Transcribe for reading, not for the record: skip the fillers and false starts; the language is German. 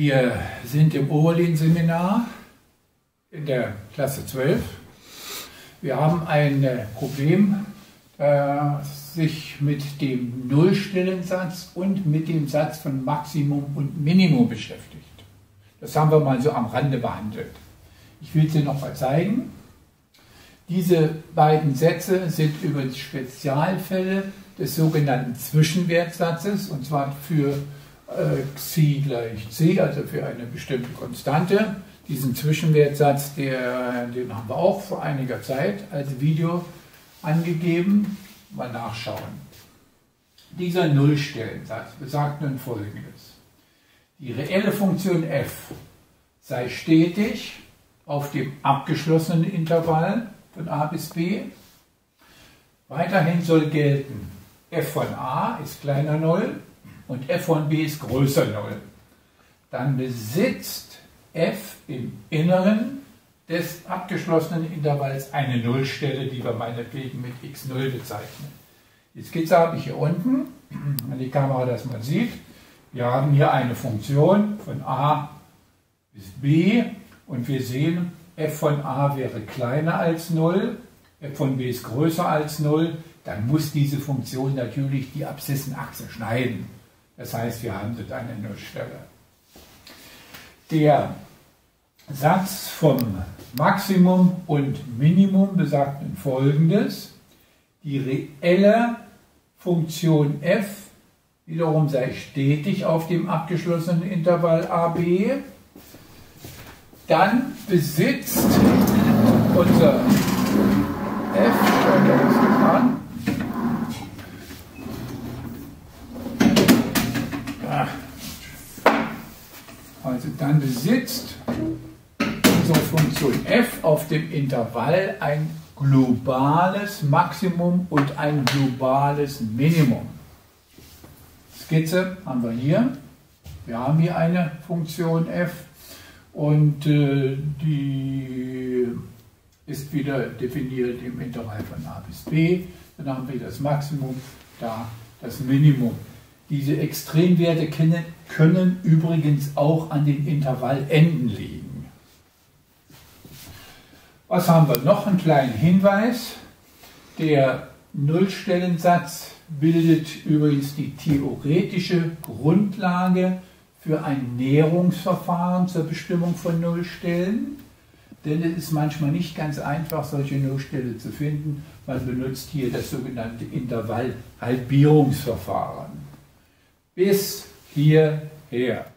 Wir sind im Oberlin-Seminar in der Klasse 12. Wir haben ein Problem, das sich mit dem Nullstellensatz und mit dem Satz von Maximum und Minimum beschäftigt. Das haben wir mal so am Rande behandelt. Ich will es dir noch mal zeigen. Diese beiden Sätze sind übrigens Spezialfälle des sogenannten Zwischenwertsatzes, und zwar für Xi gleich C, also für eine bestimmte Konstante. Diesen Zwischenwertsatz, den haben wir auch vor einiger Zeit als Video angegeben. Mal nachschauen. Dieser Nullstellensatz besagt nun Folgendes. Die reelle Funktion f sei stetig auf dem abgeschlossenen Intervall von a bis b. Weiterhin soll gelten, f von a ist kleiner 0 und f von b ist größer 0. Dann besitzt f im Inneren des abgeschlossenen Intervalls eine Nullstelle, die wir meinetwegen mit x0 bezeichnen. Die Skizze habe ich hier unten, wenn die Kamera das mal sieht. Wir haben hier eine Funktion von a bis b und wir sehen, f von a wäre kleiner als 0, f von b ist größer als 0, dann muss diese Funktion natürlich die Abszissenachse schneiden. Das heißt, wir haben dort eine Nullstelle. Der Satz vom Maximum und Minimum besagt nun Folgendes. Die reelle Funktion f wiederum sei stetig auf dem abgeschlossenen Intervall ab. Dann besitzt unser f, schauen wir uns das an, also dann besitzt unsere Funktion f auf dem Intervall ein globales Maximum und ein globales Minimum. Skizze haben wir hier. Wir haben hier eine Funktion f und die ist wieder definiert im Intervall von a bis b. Dann haben wir das Maximum, da das Minimum. Diese Extremwerte können übrigens auch an den Intervallenden liegen. Was haben wir noch? Einen kleinen Hinweis. Der Nullstellensatz bildet übrigens die theoretische Grundlage für ein Näherungsverfahren zur Bestimmung von Nullstellen. Denn es ist manchmal nicht ganz einfach, solche Nullstellen zu finden. Man benutzt hier das sogenannte Intervallhalbierungsverfahren. Bis hierher.